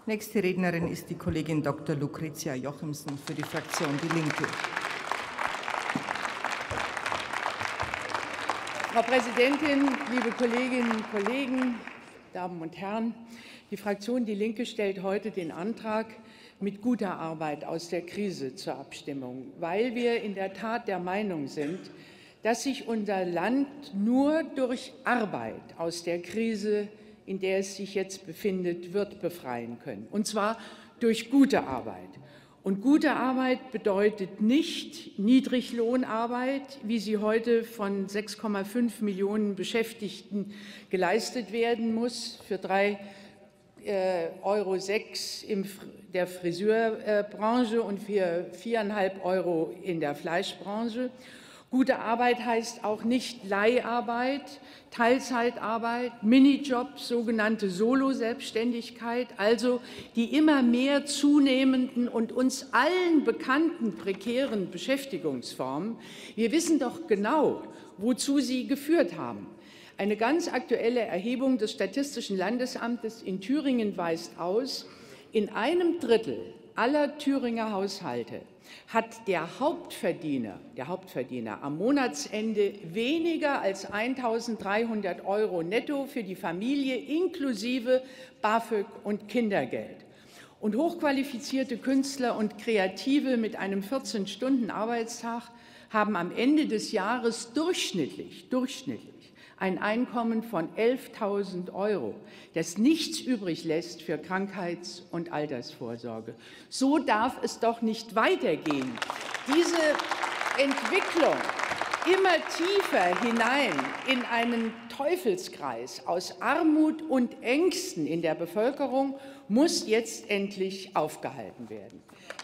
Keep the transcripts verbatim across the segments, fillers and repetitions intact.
Nächste Rednerin ist die Kollegin Doktor Lucretia Jochimsen für die Fraktion Die Linke. Frau Präsidentin, liebe Kolleginnen und Kollegen, Damen und Herren! Die Fraktion Die Linke stellt heute den Antrag mit guter Arbeit aus der Krise zur Abstimmung, weil wir in der Tat der Meinung sind, dass sich unser Land nur durch Arbeit aus der Krise, in der es sich jetzt befindet, wird befreien können, und zwar durch gute Arbeit. Und gute Arbeit bedeutet nicht Niedriglohnarbeit, wie sie heute von sechs Komma fünf Millionen Beschäftigten geleistet werden muss, für drei Euro sechs in der Friseurbranche und für viereinhalb Euro in der Fleischbranche. Gute Arbeit heißt auch nicht Leiharbeit, Teilzeitarbeit, Minijobs, sogenannte Solo-Selbstständigkeit, also die immer mehr zunehmenden und uns allen bekannten prekären Beschäftigungsformen. Wir wissen doch genau, wozu sie geführt haben. Eine ganz aktuelle Erhebung des Statistischen Landesamtes in Thüringen weist aus, in einem Drittel aller Thüringer Haushalte hat der Hauptverdiener, der Hauptverdiener am Monatsende weniger als eintausenddreihundert Euro netto für die Familie inklusive BAföG und Kindergeld. Und hochqualifizierte Künstler und Kreative mit einem vierzehn-Stunden-Arbeitstag haben am Ende des Jahres durchschnittlich, durchschnittlich ein Einkommen von elftausend Euro, das nichts übrig lässt für Krankheits- und Altersvorsorge. So darf es doch nicht weitergehen. Diese Entwicklung immer tiefer hinein in einen Teufelskreis aus Armut und Ängsten in der Bevölkerung muss jetzt endlich aufgehalten werden.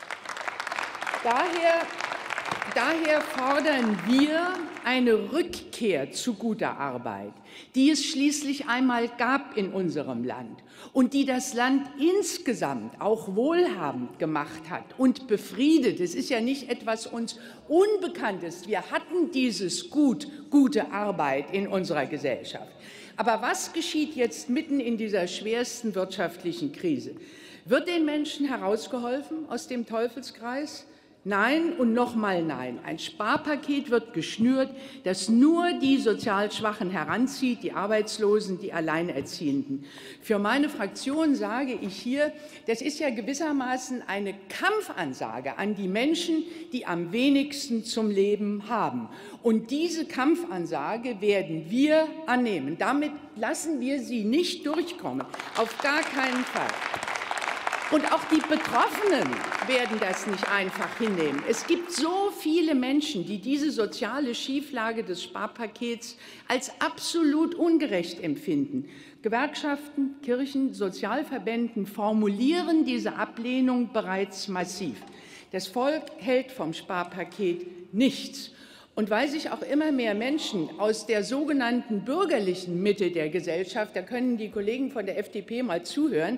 Daher Daher fordern wir eine Rückkehr zu guter Arbeit, die es schließlich einmal gab in unserem Land und die das Land insgesamt auch wohlhabend gemacht hat und befriedet. Es ist ja nicht etwas uns Unbekanntes. Wir hatten dieses Gut, gute Arbeit in unserer Gesellschaft. Aber was geschieht jetzt mitten in dieser schwersten wirtschaftlichen Krise? Wird den Menschen herausgeholfen aus dem Teufelskreis? Nein und nochmal nein. Ein Sparpaket wird geschnürt, das nur die sozial Schwachen heranzieht, die Arbeitslosen, die Alleinerziehenden. Für meine Fraktion sage ich hier, das ist ja gewissermaßen eine Kampfansage an die Menschen, die am wenigsten zum Leben haben. Und diese Kampfansage werden wir annehmen. Damit lassen wir sie nicht durchkommen, auf gar keinen Fall. Und auch die Betroffenen werden das nicht einfach hinnehmen. Es gibt so viele Menschen, die diese soziale Schieflage des Sparpakets als absolut ungerecht empfinden. Gewerkschaften, Kirchen, Sozialverbänden formulieren diese Ablehnung bereits massiv. Das Volk hält vom Sparpaket nichts. Und weil sich auch immer mehr Menschen aus der sogenannten bürgerlichen Mitte der Gesellschaft, da können die Kollegen von der F D P mal zuhören,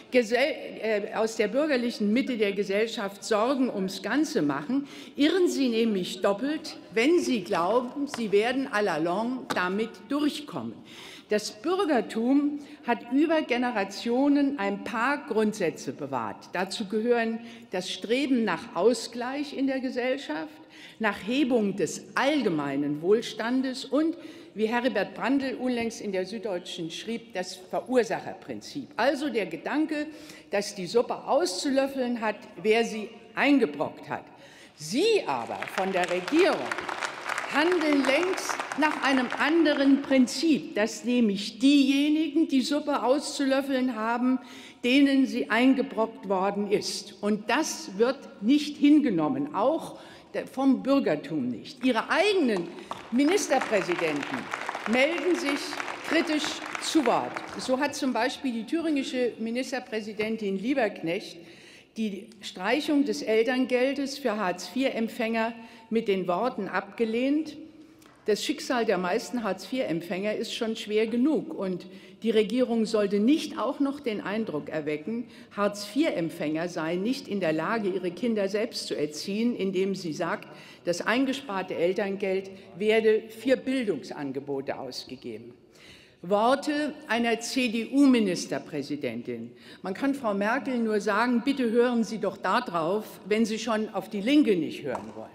aus der bürgerlichen Mitte der Gesellschaft Sorgen ums Ganze machen, irren sie nämlich doppelt, wenn sie glauben, sie werden à la longue damit durchkommen. Das Bürgertum hat über Generationen ein paar Grundsätze bewahrt. Dazu gehören das Streben nach Ausgleich in der Gesellschaft, nach Hebung des allgemeinen Wohlstandes und, wie Heribert Brandl unlängst in der Süddeutschen schrieb, das Verursacherprinzip. Also der Gedanke, dass die Suppe auszulöffeln hat, wer sie eingebrockt hat. Sie aber von der Regierung handeln längst nach einem anderen Prinzip, dass nämlich diejenigen die Suppe auszulöffeln haben, denen sie eingebrockt worden ist. Und das wird nicht hingenommen, auch vom Bürgertum nicht. Ihre eigenen Ministerpräsidenten melden sich kritisch zu Wort. So hat zum Beispiel die thüringische Ministerpräsidentin Lieberknecht die Streichung des Elterngeldes für Hartz-vier-Empfänger mit den Worten abgelehnt: Das Schicksal der meisten Hartz-vier-Empfänger ist schon schwer genug, und die Regierung sollte nicht auch noch den Eindruck erwecken, Hartz-vier-Empfänger seien nicht in der Lage, ihre Kinder selbst zu erziehen, indem sie sagt, das eingesparte Elterngeld werde für Bildungsangebote ausgegeben. Worte einer C D U-Ministerpräsidentin. Man kann Frau Merkel nur sagen, bitte hören Sie doch darauf, wenn Sie schon auf die Linke nicht hören wollen.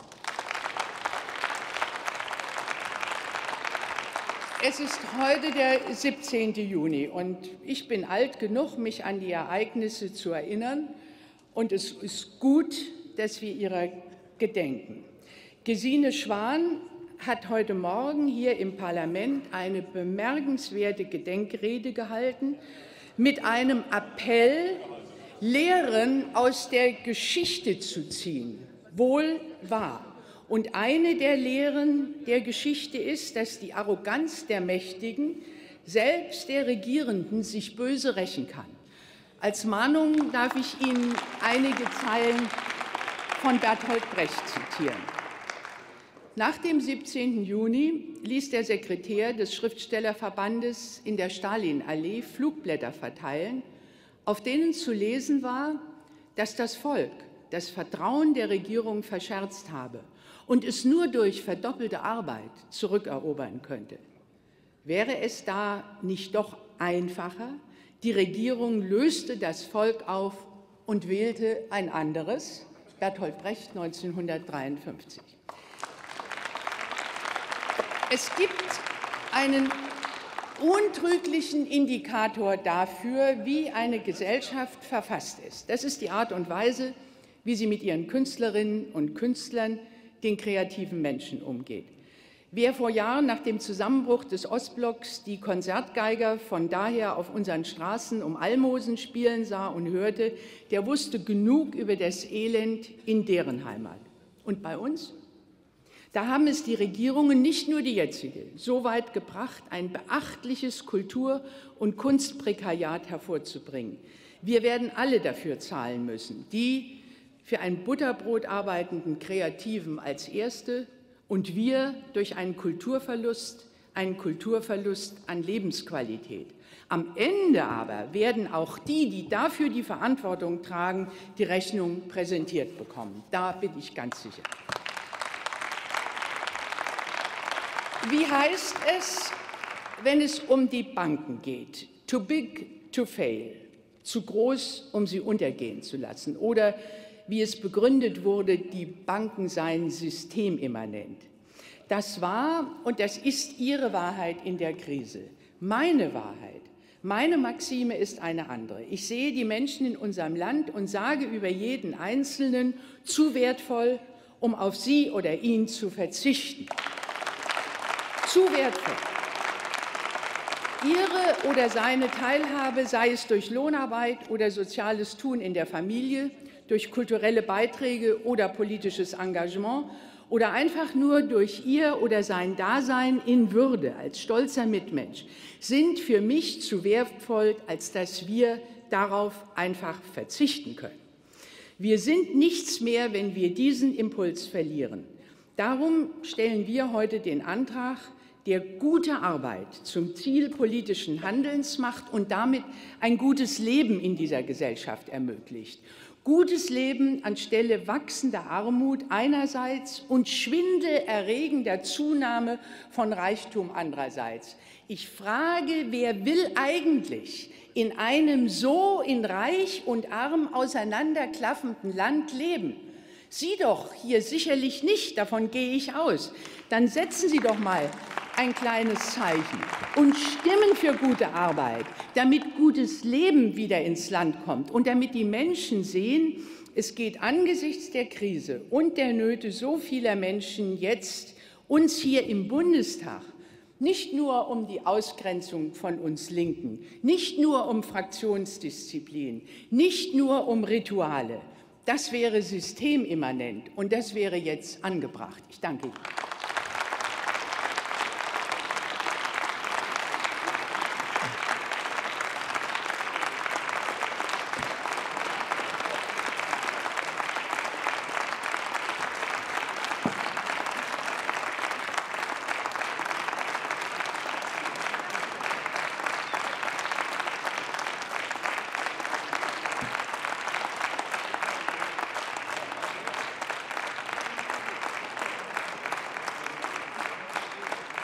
Es ist heute der siebzehnte Juni und ich bin alt genug, mich an die Ereignisse zu erinnern. Und es ist gut, dass wir ihrer gedenken. Gesine Schwan hat heute Morgen hier im Parlament eine bemerkenswerte Gedenkrede gehalten mit einem Appell, Lehren aus der Geschichte zu ziehen. Wohl wahr. Und eine der Lehren der Geschichte ist, dass die Arroganz der Mächtigen, selbst der Regierenden, sich böse rächen kann. Als Mahnung darf ich Ihnen einige Zeilen von Bertolt Brecht zitieren. Nach dem siebzehnten Juni ließ der Sekretär des Schriftstellerverbandes in der Stalinallee Flugblätter verteilen, auf denen zu lesen war, dass das Volk das Vertrauen der Regierung verscherzt habe und es nur durch verdoppelte Arbeit zurückerobern könnte. Wäre es da nicht doch einfacher? Die Regierung löste das Volk auf und wählte ein anderes. Bertolt Brecht, neunzehnhundertdreiundfünfzig. Es gibt einen untrüglichen Indikator dafür, wie eine Gesellschaft verfasst ist. Das ist die Art und Weise, wie sie mit ihren Künstlerinnen und Künstlern, den kreativen Menschen, umgeht. Wer vor Jahren nach dem Zusammenbruch des Ostblocks die Konzertgeiger von daher auf unseren Straßen um Almosen spielen sah und hörte, der wusste genug über das Elend in deren Heimat. Und bei uns? Da haben es die Regierungen, nicht nur die jetzige, so weit gebracht, ein beachtliches Kultur- und Kunstprekariat hervorzubringen. Wir werden alle dafür zahlen müssen, die für ein Butterbrot arbeitenden Kreativen als Erste und wir durch einen Kulturverlust, einen Kulturverlust an Lebensqualität. Am Ende aber werden auch die, die dafür die Verantwortung tragen, die Rechnung präsentiert bekommen. Da bin ich ganz sicher. Wie heißt es, wenn es um die Banken geht? Too big to fail. Zu groß, um sie untergehen zu lassen. Oder wie es begründet wurde, die Banken seien systemimmanent. Das war und das ist Ihre Wahrheit in der Krise. Meine Wahrheit, meine Maxime ist eine andere. Ich sehe die Menschen in unserem Land und sage über jeden Einzelnen, zu wertvoll, um auf sie oder ihn zu verzichten. Zu wertvoll. Ihre oder seine Teilhabe, sei es durch Lohnarbeit oder soziales Tun in der Familie, durch kulturelle Beiträge oder politisches Engagement oder einfach nur durch ihr oder sein Dasein in Würde als stolzer Mitmensch, sind für mich zu wertvoll, als dass wir darauf einfach verzichten können. Wir sind nichts mehr, wenn wir diesen Impuls verlieren. Darum stellen wir heute den Antrag, der gute Arbeit zum Ziel politischen Handelns macht und damit ein gutes Leben in dieser Gesellschaft ermöglicht. Gutes Leben anstelle wachsender Armut einerseits und schwindelerregender Zunahme von Reichtum andererseits. Ich frage, wer will eigentlich in einem so in reich und arm auseinanderklaffenden Land leben? Sie doch hier sicherlich nicht, davon gehe ich aus. Dann setzen Sie doch mal ein kleines Zeichen und stimmen für gute Arbeit, damit gutes Leben wieder ins Land kommt und damit die Menschen sehen, es geht angesichts der Krise und der Nöte so vieler Menschen jetzt uns hier im Bundestag nicht nur um die Ausgrenzung von uns Linken, nicht nur um Fraktionsdisziplin, nicht nur um Rituale. Das wäre systemimmanent und das wäre jetzt angebracht. Ich danke Ihnen.